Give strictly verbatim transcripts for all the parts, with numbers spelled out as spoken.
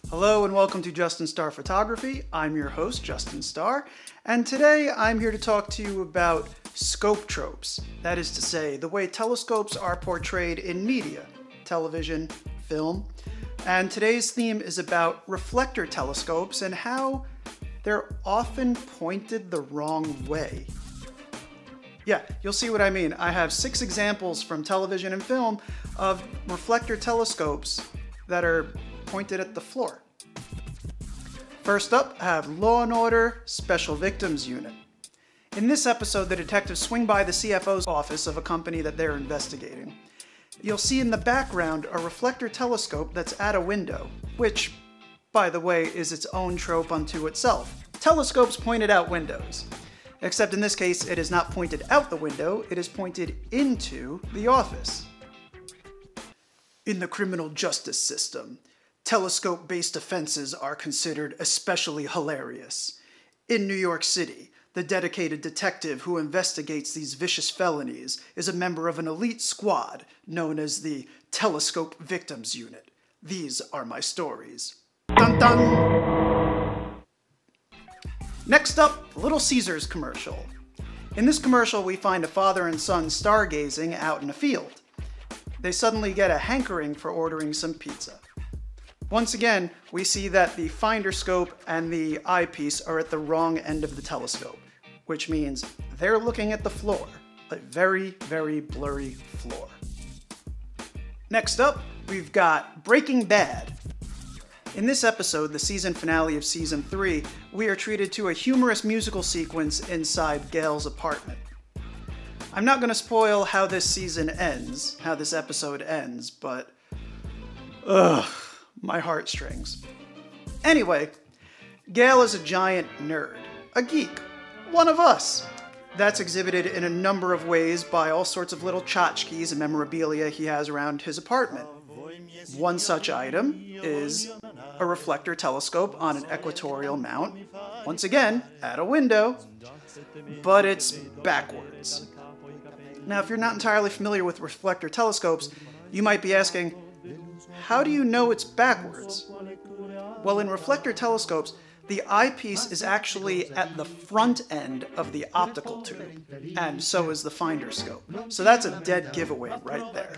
Hello and welcome to Justin Starr Photography. I'm your host, Justin Starr, and today I'm here to talk to you about ScopeTropes. That is to say, the way telescopes are portrayed in media, television, film. And today's theme is about reflector telescopes and how they're often pointed the wrong way. Yeah, you'll see what I mean. I have six examples from television and film of reflector telescopes that are pointed at the floor. First up, I have Law and Order Special Victims Unit. In this episode, the detectives swing by the C F O's office of a company that they're investigating. You'll see in the background a reflector telescope that's at a window, which, by the way, is its own trope unto itself. Telescopes pointed out windows. Except in this case, it is not pointed out the window, it is pointed into the office. In the criminal justice system, telescope-based offenses are considered especially hilarious. In New York City, the dedicated detective who investigates these vicious felonies is a member of an elite squad known as the Telescope Victims Unit. These are my stories. Dun dun! Next up, Little Caesars commercial. In this commercial, we find a father and son stargazing out in a field. They suddenly get a hankering for ordering some pizza. Once again, we see that the finder scope and the eyepiece are at the wrong end of the telescope, which means they're looking at the floor, a very, very blurry floor. Next up, we've got Breaking Bad. In this episode, the season finale of season three, we are treated to a humorous musical sequence inside Gail's apartment. I'm not going to spoil how this season ends, how this episode ends, but ugh. My heartstrings. Anyway, Gail is a giant nerd, a geek, one of us. That's exhibited in a number of ways by all sorts of little tchotchkes and memorabilia he has around his apartment. One such item is a reflector telescope on an equatorial mount, once again, at a window, but it's backwards. Now, if you're not entirely familiar with reflector telescopes, you might be asking, how do you know it's backwards? Well, in reflector telescopes, the eyepiece is actually at the front end of the optical tube, and so is the finder scope. So that's a dead giveaway right there.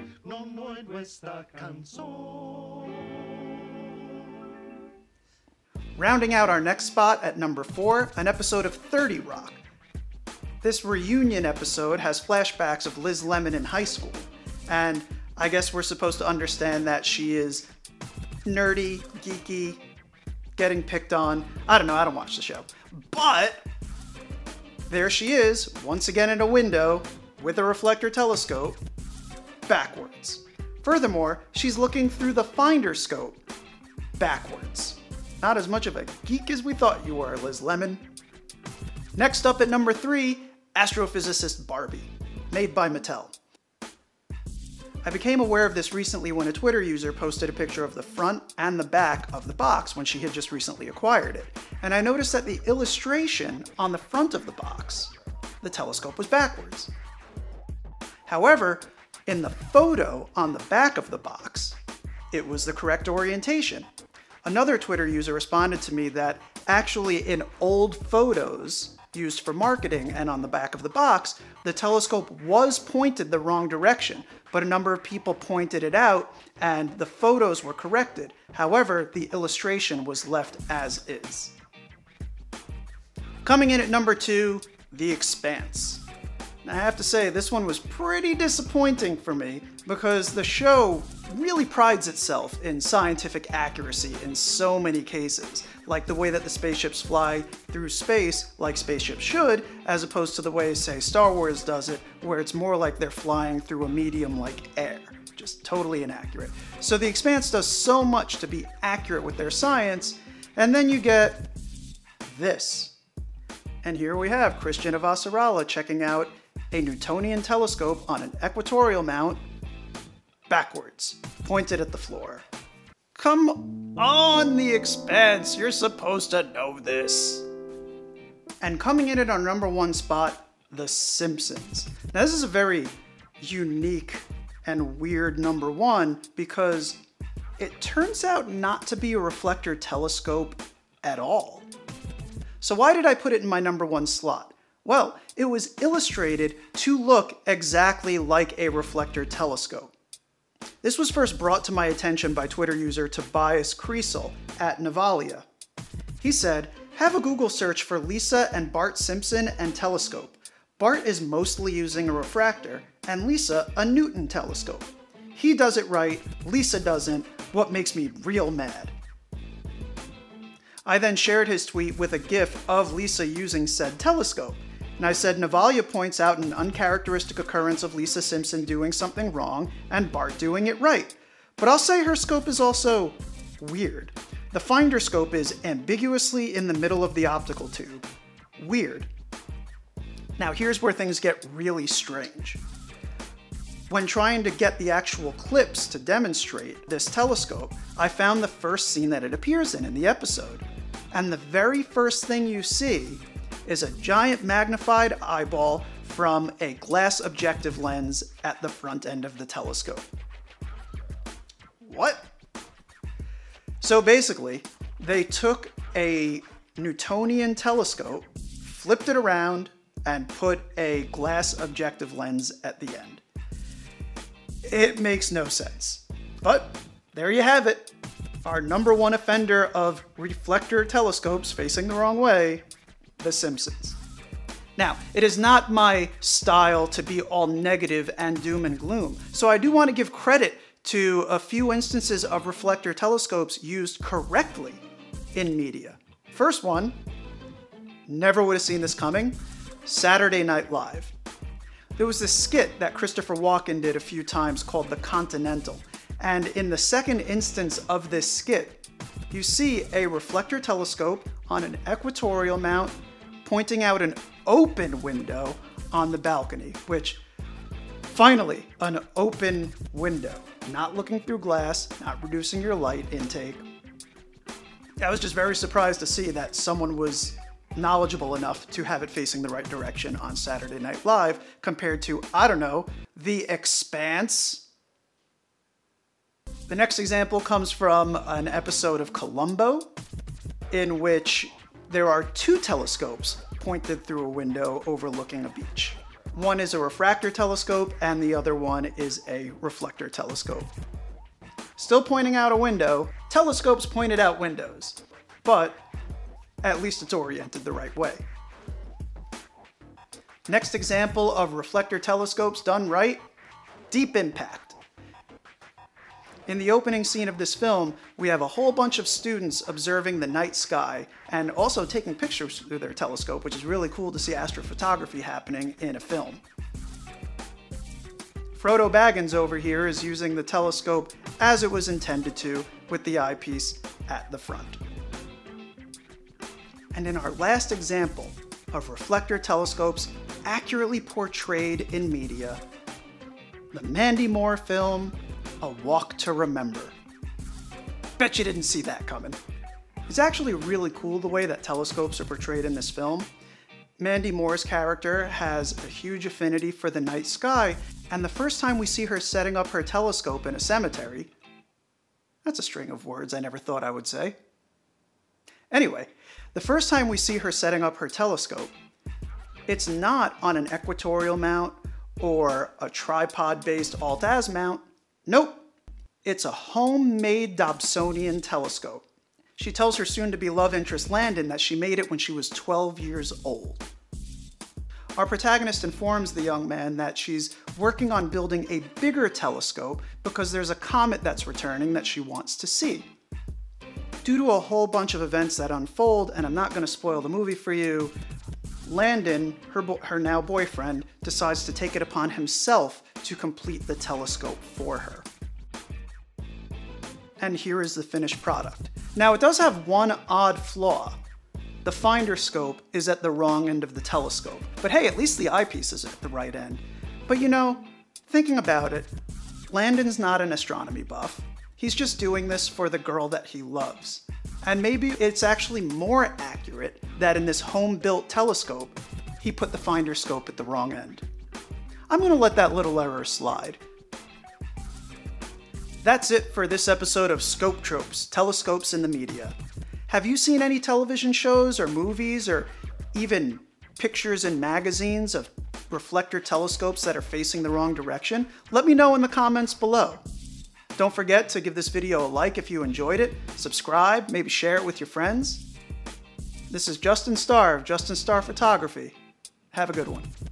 Rounding out our next spot at number four, an episode of thirty Rock. This reunion episode has flashbacks of Liz Lemon in high school, and I guess we're supposed to understand that she is nerdy, geeky, getting picked on. I don't know, I don't watch the show. But there she is, once again in a window with a reflector telescope, backwards. Furthermore, she's looking through the finder scope, backwards. Not as much of a geek as we thought you were, Liz Lemon. Next up at number three, Astrophysicist Barbie, made by Mattel. I became aware of this recently when a Twitter user posted a picture of the front and the back of the box when she had just recently acquired it. And I noticed that the illustration on the front of the box, the telescope was backwards. However, in the photo on the back of the box, it was the correct orientation. Another Twitter user responded to me that actually in old photos used for marketing and on the back of the box, the telescope was pointed the wrong direction, but a number of people pointed it out and the photos were corrected. However, the illustration was left as is. Coming in at number two, The Expanse. Now, I have to say, this one was pretty disappointing for me because the show really prides itself in scientific accuracy in so many cases, like the way that the spaceships fly through space like spaceships should, as opposed to the way, say, Star Wars does it, where it's more like they're flying through a medium like air. Just totally inaccurate. So The Expanse does so much to be accurate with their science, and then you get this. And here we have Christian Avasarala checking out a Newtonian telescope on an equatorial mount, backwards, pointed at the floor. Come on, The Expanse, you're supposed to know this. And coming in at our number one spot, The Simpsons. Now this is a very unique and weird number one because it turns out not to be a reflector telescope at all. So why did I put it in my number one slot? Well, it was illustrated to look exactly like a reflector telescope. This was first brought to my attention by Twitter user Tobias Kriesel at Navalia. He said, have a Google search for Lisa and Bart Simpson and telescope. Bart is mostly using a refractor, and Lisa a Newton telescope. He does it right, Lisa doesn't, what makes me real mad. I then shared his tweet with a GIF of Lisa using said telescope, and I said Navalia points out an uncharacteristic occurrence of Lisa Simpson doing something wrong and Bart doing it right. But I'll say her scope is also weird. The finder scope is ambiguously in the middle of the optical tube. Weird. Now here's where things get really strange. When trying to get the actual clips to demonstrate this telescope, I found the first scene that it appears in in the episode. And the very first thing you see is a giant magnified eyeball from a glass objective lens at the front end of the telescope. What? So basically, they took a Newtonian telescope, flipped it around, and put a glass objective lens at the end. It makes no sense. But there you have it. Our number one offender of reflector telescopes facing the wrong way, The Simpsons. Now, it is not my style to be all negative and doom and gloom, so I do want to give credit to a few instances of reflector telescopes used correctly in media. First one, never would have seen this coming, Saturday Night Live. There was this skit that Christopher Walken did a few times called The Continental, and in the second instance of this skit, you see a reflector telescope on an equatorial mount pointing out an open window on the balcony, which, finally, an open window. Not looking through glass, not reducing your light intake. I was just very surprised to see that someone was knowledgeable enough to have it facing the right direction on Saturday Night Live compared to, I don't know, The Expanse. The next example comes from an episode of Columbo, in which there are two telescopes pointed through a window overlooking a beach. One is a refractor telescope and the other one is a reflector telescope. Still pointing out a window, telescopes pointed out windows, but at least it's oriented the right way. Next example of reflector telescopes done right, Deep Impact. In the opening scene of this film, we have a whole bunch of students observing the night sky and also taking pictures through their telescope, which is really cool to see astrophotography happening in a film. Frodo Baggins over here is using the telescope as it was intended to, with the eyepiece at the front. And in our last example of reflector telescopes accurately portrayed in media, the Mandy Moore film, A Walk to Remember. Bet you didn't see that coming. It's actually really cool the way that telescopes are portrayed in this film. Mandy Moore's character has a huge affinity for the night sky, and the first time we see her setting up her telescope in a cemetery, that's a string of words I never thought I would say. Anyway, the first time we see her setting up her telescope, it's not on an equatorial mount or a tripod-based alt-az mount. Nope, it's a homemade Dobsonian telescope. She tells her soon-to-be love interest Landon that she made it when she was twelve years old. Our protagonist informs the young man that she's working on building a bigger telescope because there's a comet that's returning that she wants to see. Due to a whole bunch of events that unfold, and I'm not going to spoil the movie for you, Landon, her, her now boyfriend, decides to take it upon himself to complete the telescope for her. And here is the finished product. Now, it does have one odd flaw. The finder scope is at the wrong end of the telescope. But hey, at least the eyepiece is at the right end. But you know, thinking about it, Landon's not an astronomy buff. He's just doing this for the girl that he loves. And maybe it's actually more accurate that in this home-built telescope, he put the finder scope at the wrong end. I'm gonna let that little error slide. That's it for this episode of ScopeTropes, Telescopes in the Media. Have you seen any television shows or movies or even pictures in magazines of reflector telescopes that are facing the wrong direction? Let me know in the comments below. Don't forget to give this video a like if you enjoyed it, subscribe, maybe share it with your friends. This is Justin Starr of Justin Starr Photography. Have a good one.